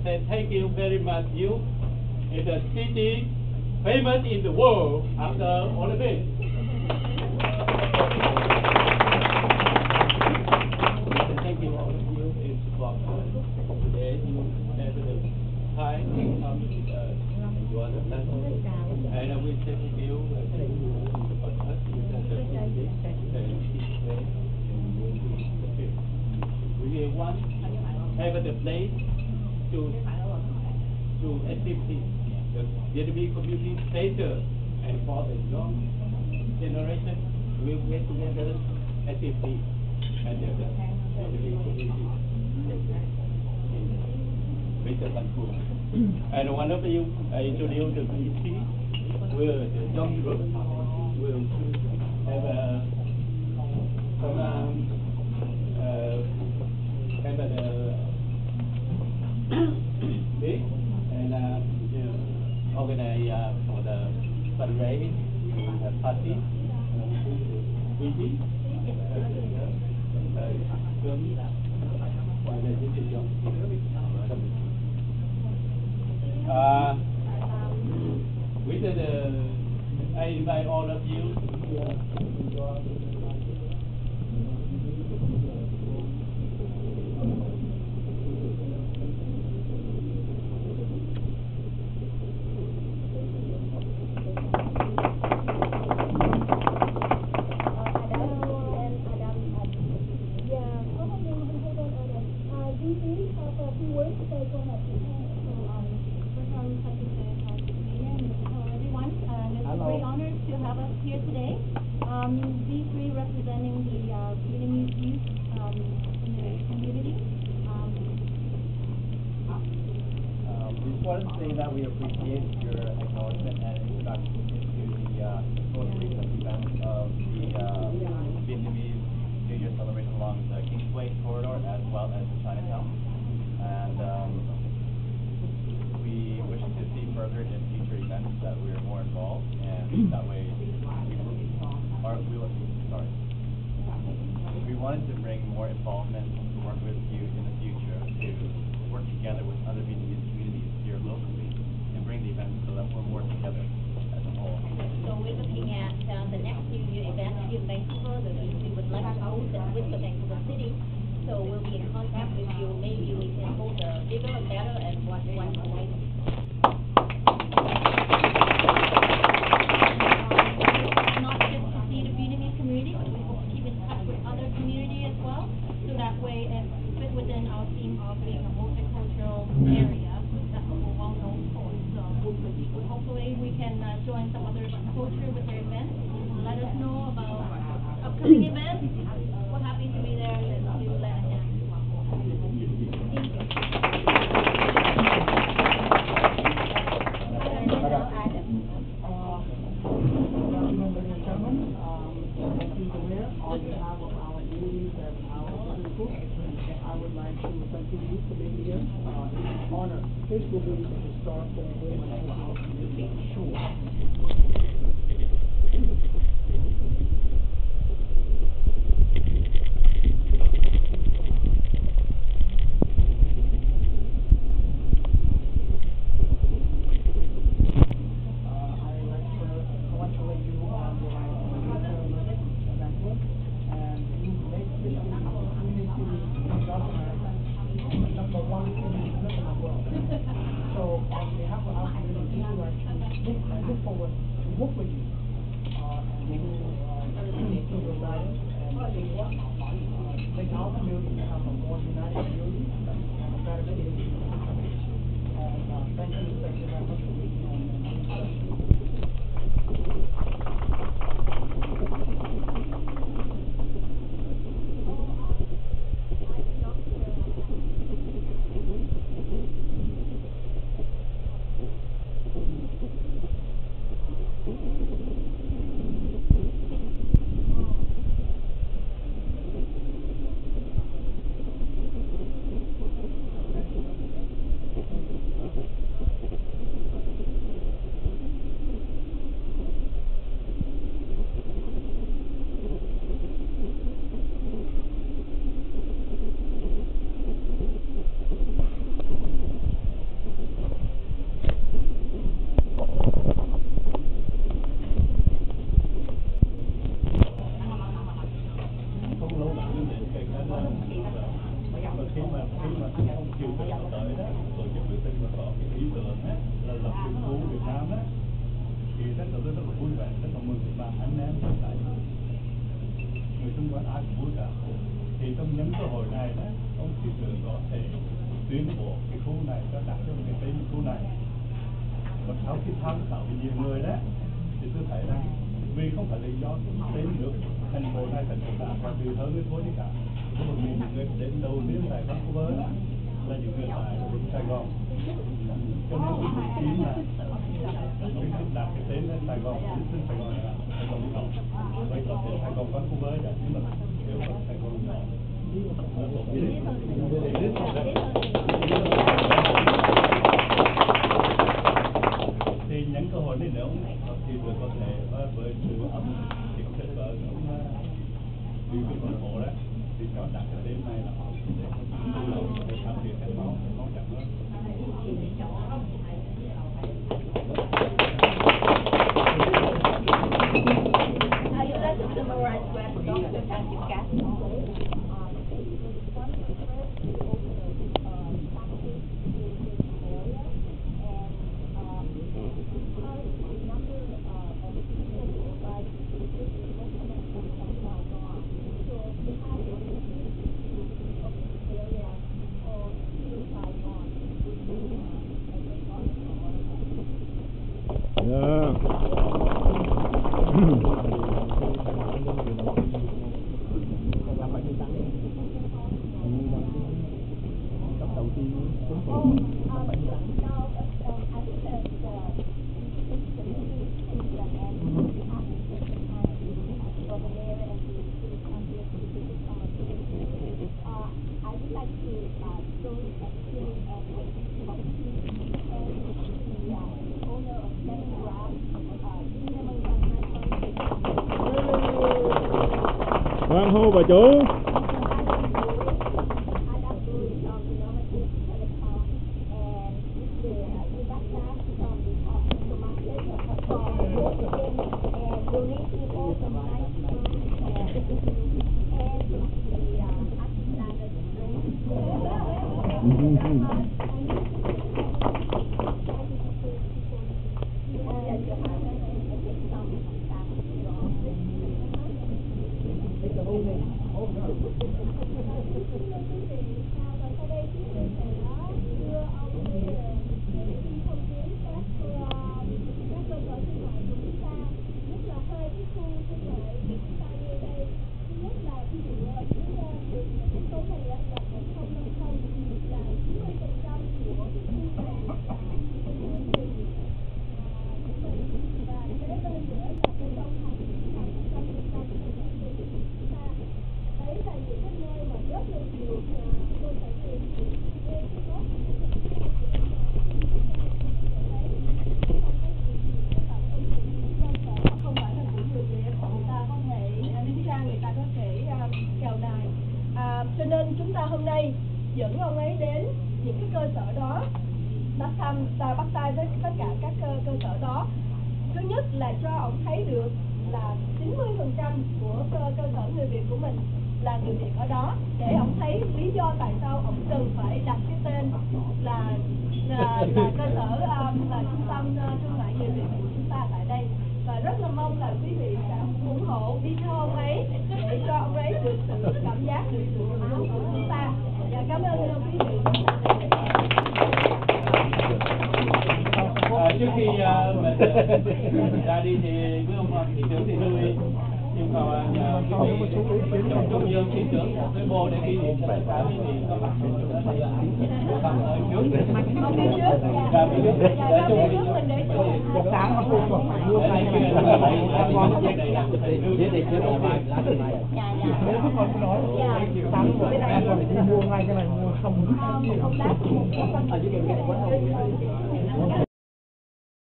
say thank you very much. You is a city famous in the world after Olympics. Thank you all of you in support today. You have the time to come your lesson, and we thank you and thank you for support us in the community and we want have the place to activity the Vietnamese community later and for the young generation will get together activity and the Vietnamese community Mr. Bancool. And one of you introduce the community will the young group will have have a big and organize for the fundraise the party meeting with I invite all of you that we appreciate your acknowledgement and introduction into the most recent event of the Vietnamese New Year celebration along the Kingsway corridor as well as the Chinatown. And we wish to see further in future events that we are more involved, and that way we wanted to bring more involvement to work with you in the future to work together with other Vietnamese communities here locally and bring the events so that we're more together as a whole. So we're looking at the next New Year event here in Vancouver that we would like to host with the Vancouver City. So we'll be in contact with you. Maybe we can hold a bigger and better and one more. Not just to see the Vietnamese community, but we hope to keep in touch with other community as well. So that way it fit within our theme of being a multicultural area. That's what we're well known for. So hopefully we can join some other culture with their events. Let us know about upcoming events. We're happy to be there and do let us know. On behalf of our communities and our people, I would like to thank you for being here. Honor. This will be a historical moment for our community, sure. buổi cả. Thì trong những cơ hội này đó, ông thị trưởng có thể tuyên bố cái khu này cho đặt cho cái tên khu này. Và sau khi tham khảo với nhiều người đó, thì tôi thấy rằng vì không phải lý do tên nước thành phố này thành phố đã quan trọng hơn cái thôi đi cả. Bởi vì những người đến đầu tiên tại Vancouver là những người tại Sài Gòn. Cho nên cái cuộc chiến là cái đặt cái tên lên Sài Gòn, tên Sài Gòn là Sài Gòn nhỏ. Vậy có thể Sài Gòn Vancouver đó, nhưng mà nếu mà Sài Gòn nhỏ là tốt nhất. Thì những cơ hội này nếu thì vừa có thể với sự ấm thì có thể có vì cái thành phố đó thì cho đặt cái tên này là để phát triển cái máu chậm hơn. I would like to summarize what Dr. Francisca Hoan hô bà chủ. Cho nên chúng ta hôm nay dẫn ông ấy đến những cái cơ sở đó, bắt tay với tất cả các cơ sở đó. Thứ nhất là cho ông thấy được là 90% của cơ sở người Việt của mình là người Việt ở đó, để ông thấy lý do tại sao ông cần phải đặt cái tên là cơ sở là trung tâm thương mại người Việt của chúng ta tại đây. Và rất là mong là quý vị sẽ ủng hộ đi theo ông ấy để cho ông ấy được sự cảm giác được sự ủng hộ của chúng ta. Và cảm ơn quý vị. Trước khi mình ra đi thì với ông thị trưởng thì lưu ý yêu cầu trung dương thị trưởng với bộ để ghi điểm cho tất cả quý vị có mặt trong đó thì bằng trước để Dạ.